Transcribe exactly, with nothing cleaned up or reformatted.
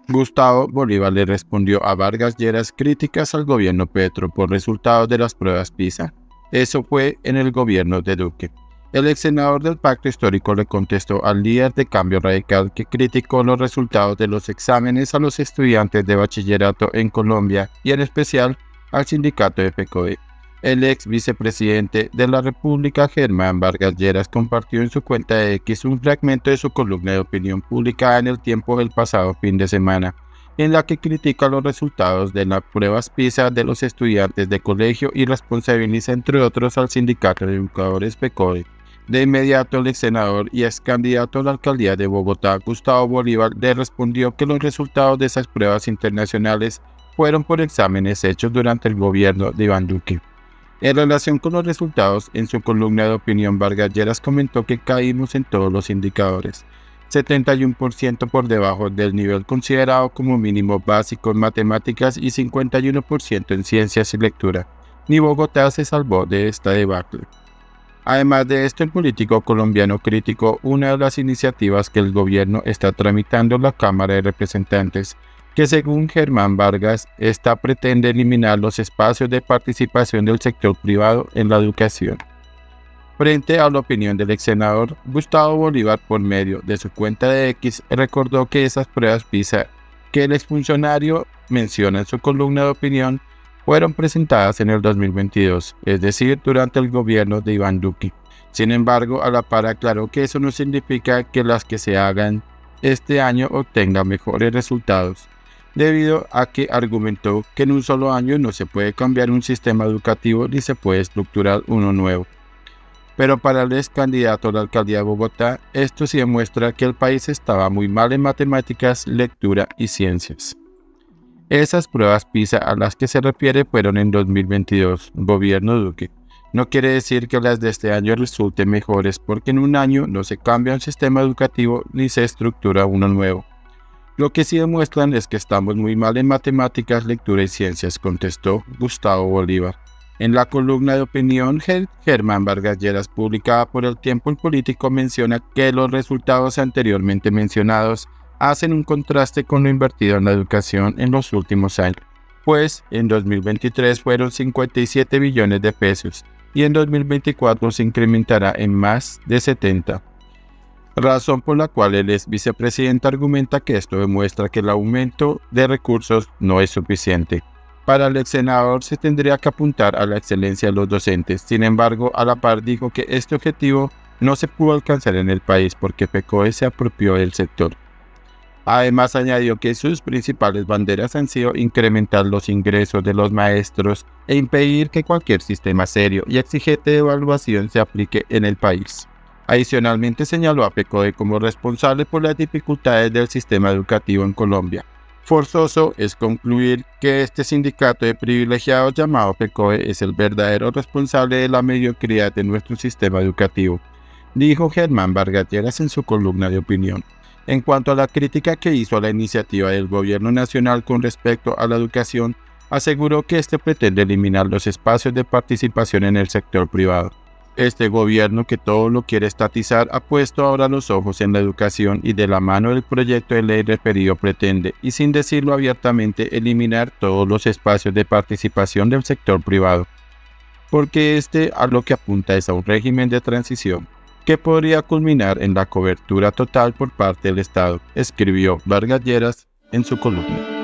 Gustavo Bolívar le respondió a Vargas Lleras críticas al gobierno Petro por resultados de las pruebas PISA. Eso fue en el gobierno de Duque. El ex senador del Pacto Histórico le contestó al líder de Cambio Radical que criticó los resultados de los exámenes a los estudiantes de bachillerato en Colombia y en especial al sindicato de FECODE. El ex vicepresidente de la República, Germán Vargas Lleras, compartió en su cuenta de X un fragmento de su columna de opinión publicada en El Tiempo el pasado fin de semana, en la que critica los resultados de las pruebas PISA de los estudiantes de colegio y responsabiliza entre otros al sindicato de educadores FECODE. De inmediato el ex senador y ex candidato a la alcaldía de Bogotá, Gustavo Bolívar, le respondió que los resultados de esas pruebas internacionales fueron por exámenes hechos durante el gobierno de Iván Duque. En relación con los resultados, en su columna de opinión, Vargas Lleras comentó que caímos en todos los indicadores, setenta y uno por ciento por debajo del nivel considerado como mínimo básico en matemáticas y cincuenta y uno por ciento en ciencias y lectura. Ni Bogotá se salvó de esta debacle. Además de esto, el político colombiano criticó una de las iniciativas que el gobierno está tramitando en la Cámara de Representantes, que según Germán Vargas, esta pretende eliminar los espacios de participación del sector privado en la educación. Frente a la opinión del ex senador, Gustavo Bolívar, por medio de su cuenta de X, recordó que esas pruebas PISA que el exfuncionario menciona en su columna de opinión fueron presentadas en el dos mil veintidós, es decir, durante el gobierno de Iván Duque. Sin embargo, a la par aclaró que eso no significa que las que se hagan este año obtengan mejores resultados, debido a que argumentó que en un solo año no se puede cambiar un sistema educativo ni se puede estructurar uno nuevo. Pero para el ex candidato a la alcaldía de Bogotá, esto sí demuestra que el país estaba muy mal en matemáticas, lectura y ciencias. Esas pruebas PISA a las que se refiere fueron en dos mil veintidós, gobierno Duque. No quiere decir que las de este año resulten mejores porque en un año no se cambia un sistema educativo ni se estructura uno nuevo. Lo que sí demuestran es que estamos muy mal en matemáticas, lectura y ciencias, contestó Gustavo Bolívar. En la columna de opinión, Germán Vargas Lleras, publicada por El Tiempo, el político menciona que los resultados anteriormente mencionados hacen un contraste con lo invertido en la educación en los últimos años, pues en dos mil veintitrés fueron cincuenta y siete billones de pesos y en dos mil veinticuatro se incrementará en más de setenta. Razón por la cual el ex vicepresidente argumenta que esto demuestra que el aumento de recursos no es suficiente. Para el ex senador se tendría que apuntar a la excelencia de los docentes. Sin embargo, a la par dijo que este objetivo no se pudo alcanzar en el país porque FECODE se apropió del sector. Además añadió que sus principales banderas han sido incrementar los ingresos de los maestros e impedir que cualquier sistema serio y exigente de evaluación se aplique en el país. Adicionalmente señaló a FECODE como responsable por las dificultades del sistema educativo en Colombia. Forzoso es concluir que este sindicato de privilegiados llamado FECODE es el verdadero responsable de la mediocridad de nuestro sistema educativo, dijo Germán Vargas Lleras en su columna de opinión. En cuanto a la crítica que hizo a la iniciativa del gobierno nacional con respecto a la educación, aseguró que este pretende eliminar los espacios de participación en el sector privado. Este gobierno, que todo lo quiere estatizar, ha puesto ahora los ojos en la educación y de la mano del proyecto de ley referido pretende, y sin decirlo abiertamente, eliminar todos los espacios de participación del sector privado. Porque este a lo que apunta es a un régimen de transición, que podría culminar en la cobertura total por parte del Estado, escribió Vargas Lleras en su columna.